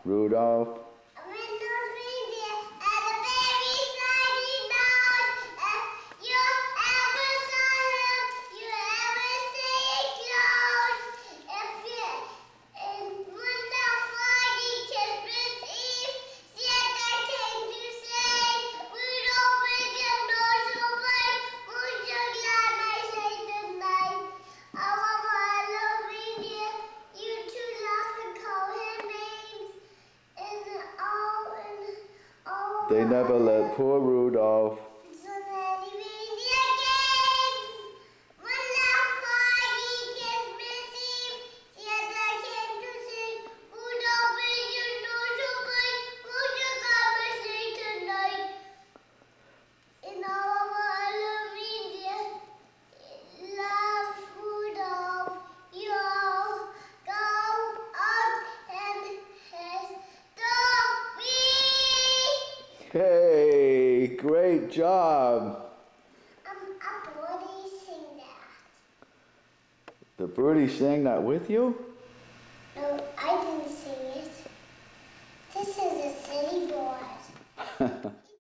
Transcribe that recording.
Rudolph. They never let poor Rudolph. Hey, great job. A birdie sing that. The birdie sang that with you?